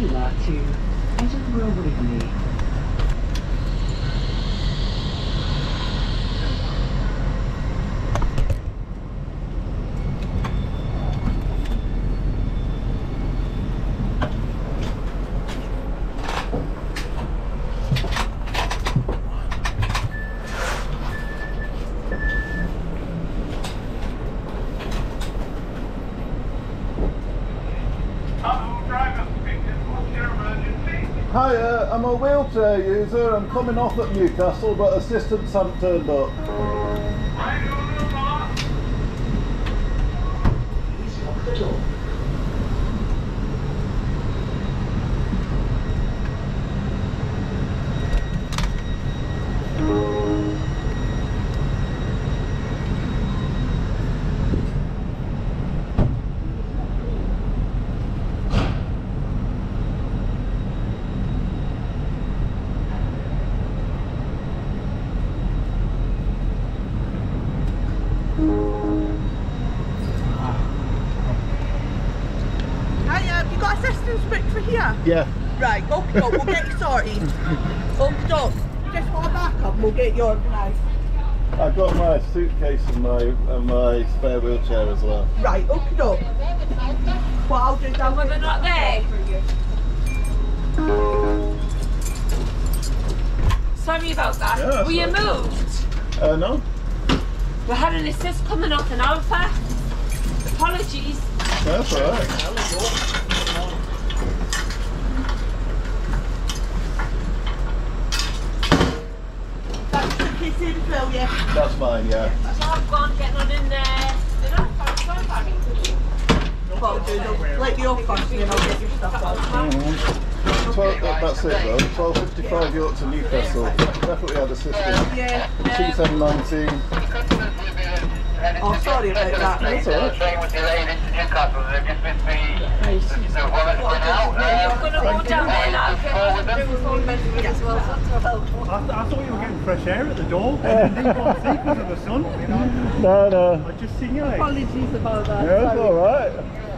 Pila to Edinburgh Waverley. Hi, I'm a wheelchair user. I'm coming off at Newcastle, but assistants haven't turned up. Please lock the door. Have you got assistance booked for here? Yeah. Right, okay, we'll get you sorted. Okay, just hold back up and we'll get you organised. I've got my suitcase and my spare wheelchair as well. Right, okay. What I'll do is Well, they're not there. Sorry about that. Yeah, Were you right. moved? No. We had an assist coming off an Alpha. Apologies. That's alright. That's the kiss in, Phil, yeah. That's mine, yeah. Job gone, getting on in there. They're not fine, What I'll do is let you off first and then I'll get your stuff out. 12, that's it though. 12:55 York to Newcastle. Definitely had assistance. Yeah. C719. Oh, sorry about that. That's alright. You're going to go down there now. As well. I thought you were getting fresh air at the door. I didn't think on sequence of the sun. No. I just seen you. Apologies about that. Yeah, it's alright.